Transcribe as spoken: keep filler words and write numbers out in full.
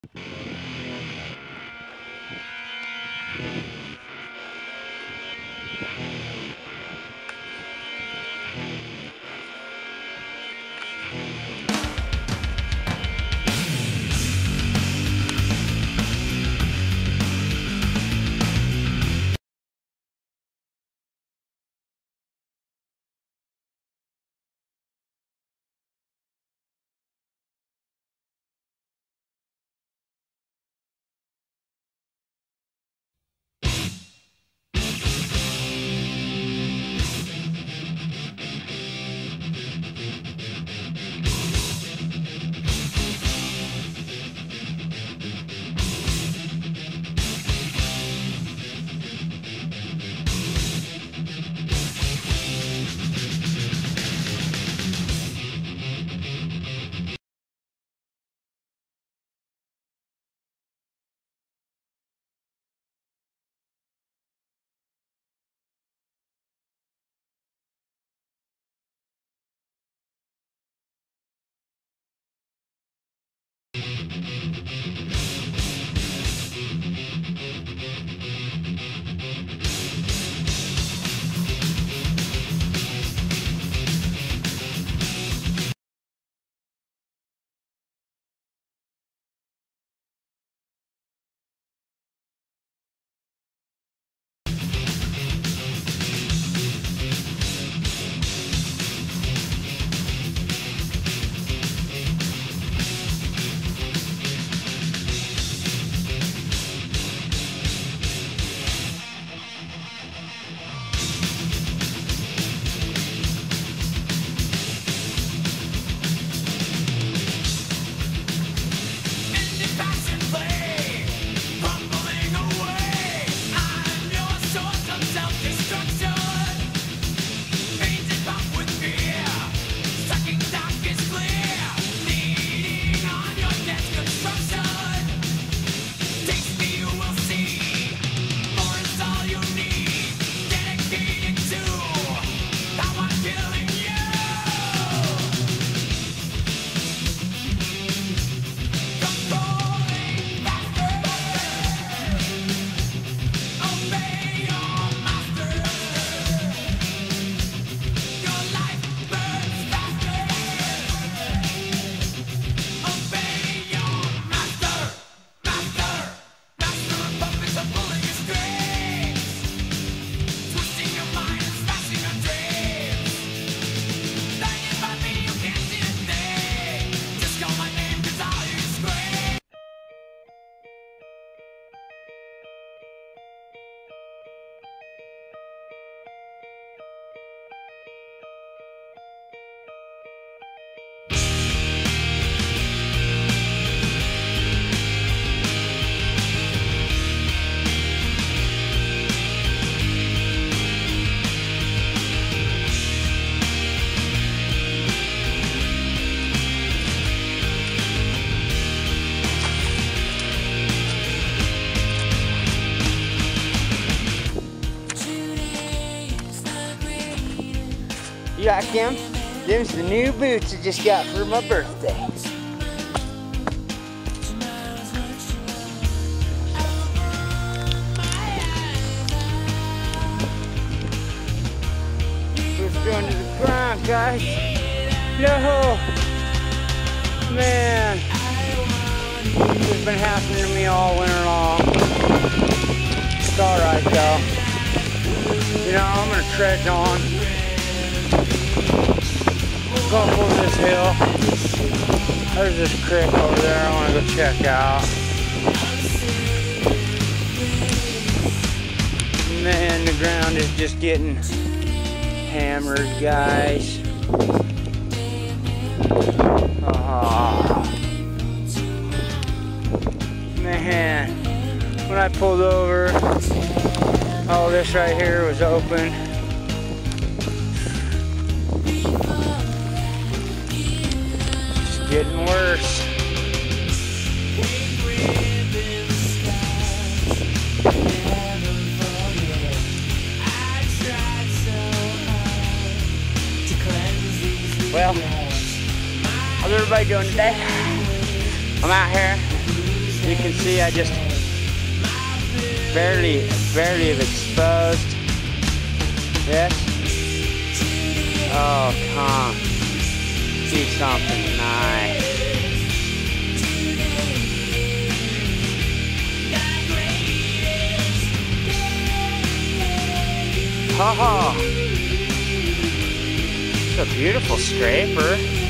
You like them? Them's the new boots I just got for my birthday. Let's go into the ground, guys. No! Man! This has been happening to me all winter long. It's alright though. You know, I'm gonna trudge on. Go up over this hill. There's this creek over there I want to go check out. Man, the ground is just getting hammered, guys. Oh. Man, when I pulled over, all this right here was open. Getting worse. Well, how's everybody doing today? I'm out here can see, I just barely, barely have exposed this. Oh, come. See something nice. Oh, it's a beautiful scraper.